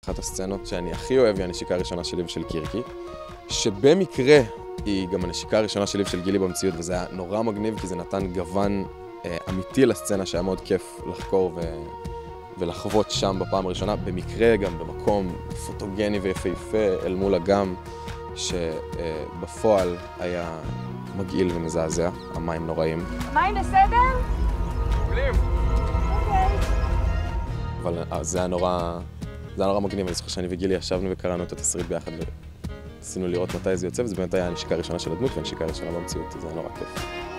אחת הסצנות שאני הכי אוהב היא הנשיקה הראשונה שלי ושל קירקי, שבמקרה היא גם הנשיקה הראשונה שלי ושל גילי במציאות, וזה היה נורא מגניב כי זה נתן גוון אמיתי לסצנה שהיה מאוד כיף לחקור ולחוות שם בפעם הראשונה, במקרה גם במקום פוטוגני ויפהפה אל מול אגם, שבפועל היה מגעיל ומזעזע, המים נוראים. מים בסדר? מעולים. אוקיי. אבל זה היה נורא מגניב, אני זוכר שאני וגילי ישבנו וקראנו את התסריט ביחד וניסינו לראות מתי זה יוצא, וזה באמת היה הנשיקה הראשונה של הדמות והנשיקה הראשונה במציאות, זה היה נורא כיף.